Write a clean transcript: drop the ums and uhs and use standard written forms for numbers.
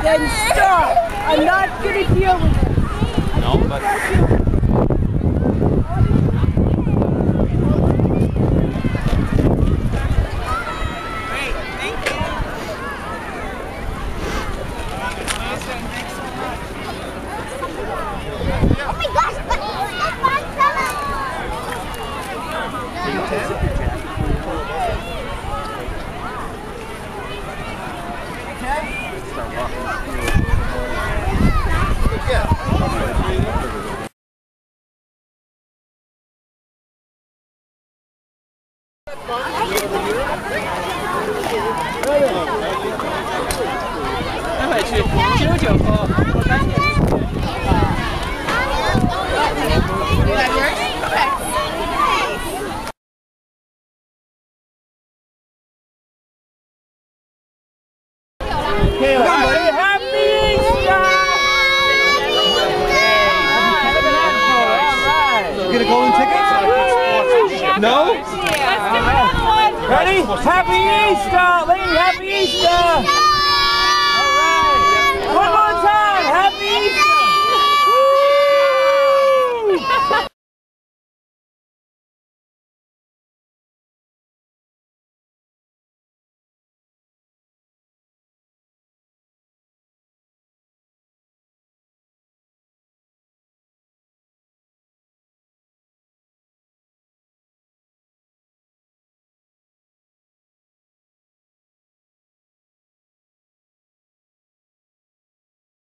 then stop. I'm not going to deal with it. No, but... Great, thank you. Oh my gosh, that's fun, Get a golden ticket? No? Ready? Happy Easter!